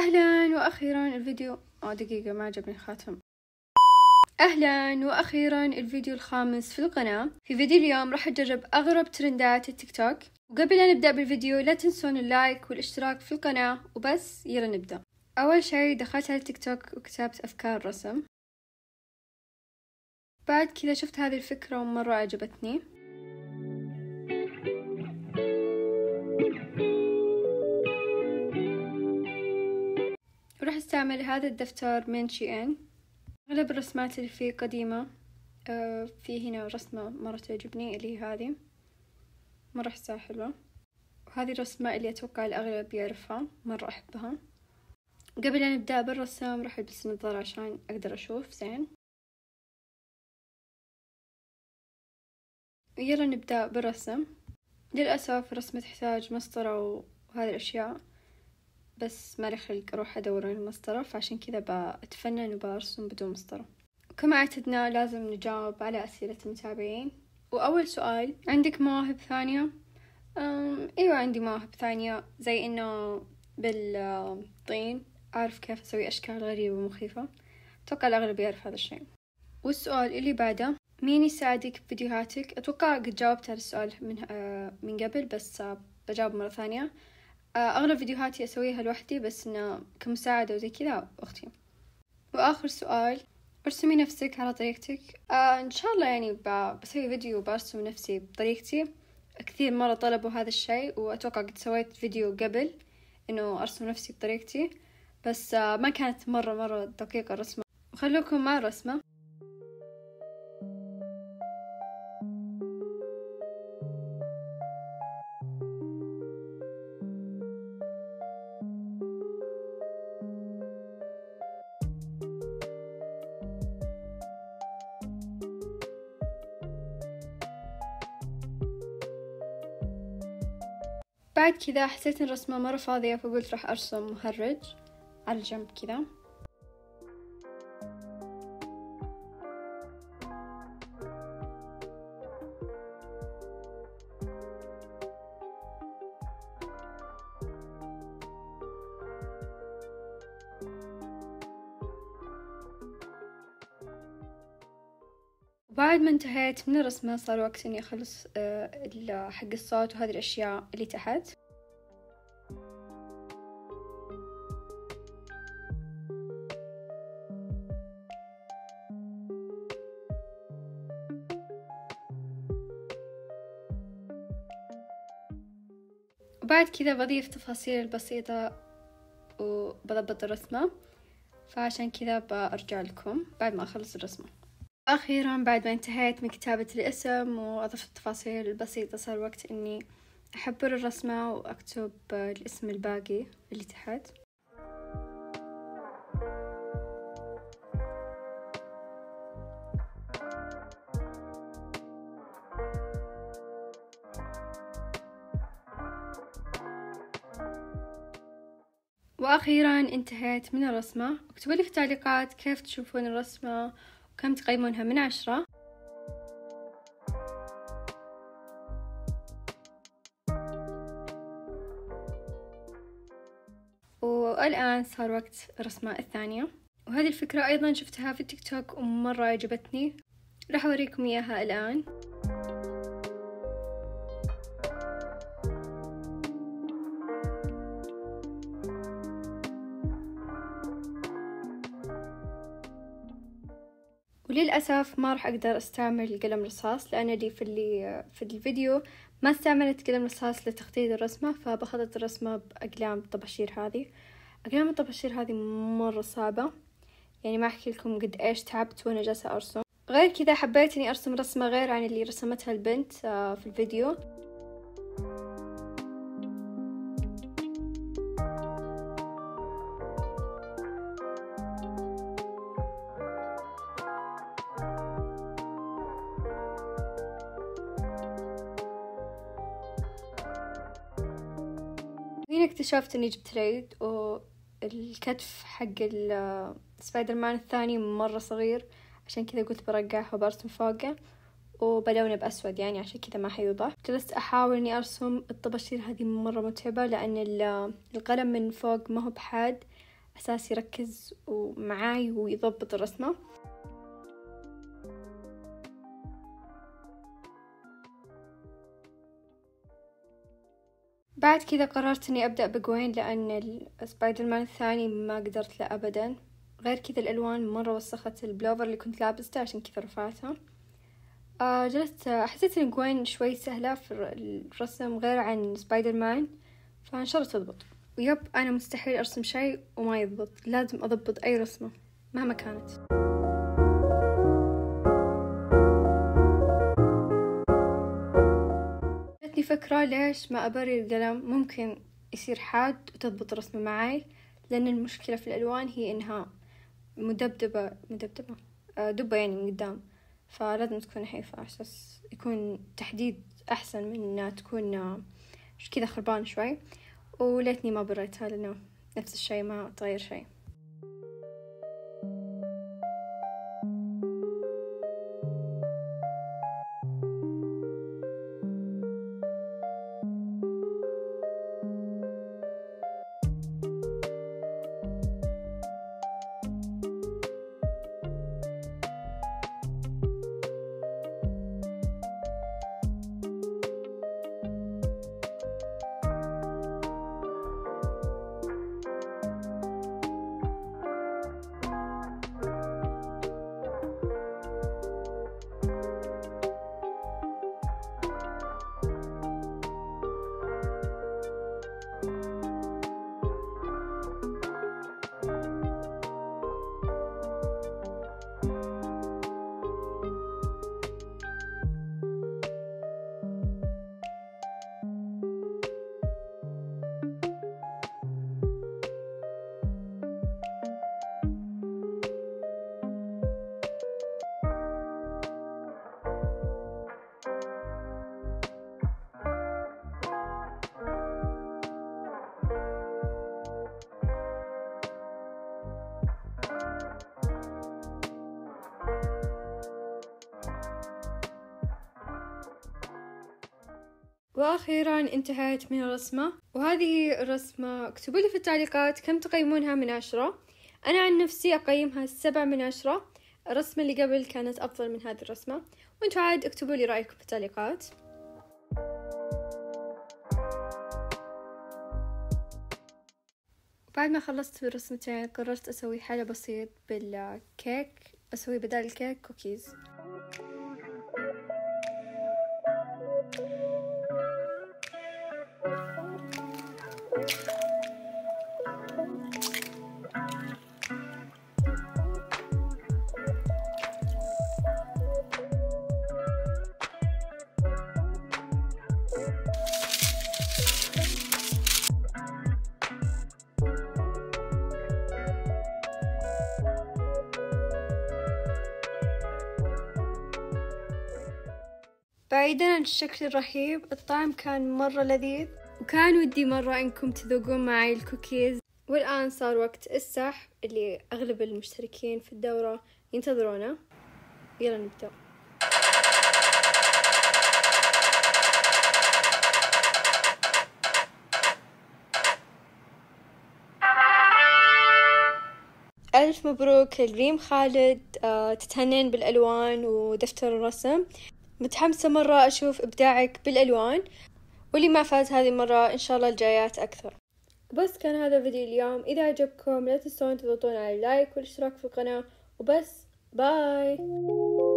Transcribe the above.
أهلا وأخيرا الفيديو دقيقة ما عجبني الخاتم. أهلا وأخيرا الفيديو الخامس في القناة. في فيديو اليوم راح أجرب أغرب ترندات التيك توك، وقبل أن نبدأ بالفيديو لا تنسون اللايك والاشتراك في القناة وبس. يلا نبدأ. أول شي دخلت على التيك توك وكتبت أفكار رسم، بعد كذا شفت هذه الفكرة ومرة عجبتني، وراح استعمل هذا الدفتر من SHEIN. أغلب الرسمات اللي فيه قديمة. في هنا رسمة مرة تعجبني اللي هي هذه، مرة أحسها حلوة، وهذه الرسمة اللي أتوقع الأغلب يعرفها، مرة أحبها. قبل أن نبدأ بالرسم راح ألبس النظارة عشان أقدر أشوف زين. يلا نبدأ بالرسم. للأسف الرسمة تحتاج مسطرة وهذه الأشياء، بس ما لي خلق أروح أدور عن المسطرة، فعشان كذا بأتفنن وبرسم بدون مسطرة. وكما اعتدنا لازم نجاوب على أسئلة المتابعين. وأول سؤال: عندك مواهب ثانية؟ أيوة عندي مواهب ثانية، زي إنه بالطين أعرف كيف أسوي أشكال غريبة ومخيفة. أتوقع الأغلب يعرف هذا الشيء. والسؤال اللي بعده: مين يساعدك بفيديوهاتك؟ أتوقع قد جاوبت هذا السؤال من قبل، بس بجاوب مرة ثانية. أغلب فيديوهاتي أسويها لوحدي، بس إنه كمساعدة وزي كذا أختي. وآخر سؤال: ارسمي نفسك على طريقتك. إن شاء الله يعني بسوي فيديو برسم نفسي بطريقتي. كثير مرة طلبوا هذا الشيء، وأتوقع قد سويت فيديو قبل إنه أرسم نفسي بطريقتي، بس ما كانت مرة دقيقة الرسمة. وخلوكم مع الرسمة. بعد كذا حسيت إن الرسمة مرة فاضية، فقلت راح أرسم مهرج على الجنب كذا. وبعد ما انتهيت من الرسمة صار وقت إني أخلص حق الصوت وهذه الأشياء اللي تحت. وبعد كذا بضيف تفاصيل البسيطة وبضبط الرسمة، فعشان كذا برجع لكم بعد ما أخلص الرسمة. أخيرا بعد ما انتهيت من كتابة الاسم وأضفت التفاصيل البسيطة، صار وقت إني أحبر الرسمة وأكتب الاسم الباقي اللي تحت. وأخيرا انتهيت من الرسمة. اكتبوا لي في التعليقات كيف تشوفون الرسمة وكم تقيمونها من 10. والآن صار وقت الرسمة الثانية، وهذه الفكرة أيضا شفتها في التيك توك ومرة عجبتني، راح أوريكم إياها الآن. وللأسف ما راح أقدر أستعمل قلم رصاص، لأن اللي في الفيديو ما استعملت قلم رصاص لتخطيط الرسمة، فبخطط الرسمة بأقلام الطباشير. هذه أقلام الطباشير هذه مرة صعبة، يعني ما أحكي لكم قد إيش تعبت وأنا جالسة أرسم. غير كذا حبيت إني أرسم رسمة غير عن اللي رسمتها البنت في الفيديو. هنا اكتشفت إني جبت العيد، والكتف حق سبايدر مان الثاني مرة صغير، عشان كذا قلت برقعه وبرسم فوقه وبلونه بأسود، يعني عشان كذا ما حيوضح. جلست أحاول إني أرسم الطباشير، هذه مرة متعبة لأن القلم من فوق ما هو بحاد، أساس يركز معاي ويضبط الرسمة. بعد كذا قررت إني أبدأ بجوين، لأن السبايدر مان الثاني ما قدرت له أبدا. غير كذا الألوان مرة وسخت البلوفر اللي كنت لابسته، عشان كذا رفعتها. جلست حسيت إن جوين شوي سهلة في الرسم غير عن سبايدر مان، فإن شاء الله تضبط. ويب أنا مستحيل أرسم شيء وما يضبط، لازم أضبط أي رسمة مهما كانت. جتني فكرة ليش ما أبري القلم ممكن يصير حاد وتضبط رسمة معي، لأن المشكلة في الألوان هي إنها مدبدبة دبة يعني من قدام، فلازم تكون نحيفة عشان يكون تحديد أحسن من إنها تكون كذا خربان شوي. وليتني ما بريتها لأنه نفس الشيء ما تغير شيء. وأخيرا انتهيت من الرسمة، وهذه الرسمة اكتبوا لي في التعليقات كم تقيمونها من 10. أنا عن نفسي أقيمها 7 من 10. الرسمة اللي قبل كانت أفضل من هذه الرسمة، وانتوا عاد اكتبوا لي رأيكم في التعليقات. بعد ما خلصت بالرسمتين قررت أسوي حاجة بسيط بالكيك، أسوي بدال الكيك كوكيز. بعيدا عن الشكل الرهيب، الطعم كان مرة لذيذ، وكان ودي مرة انكم تذوقون معي الكوكيز. والآن صار وقت السحب اللي أغلب المشتركين في الدورة ينتظرونه. يلا نبدأ. ألف مبروك لريم خالد، تتهنين بالألوان ودفتر الرسم. متحمسة مرة أشوف إبداعك بالألوان، واللي ما فاز هذه المرة إن شاء الله الجايات أكثر. بس كان هذا فيديو اليوم، إذا عجبكم لا تنسون تضغطون على اللايك والاشتراك في القناة، وبس باي.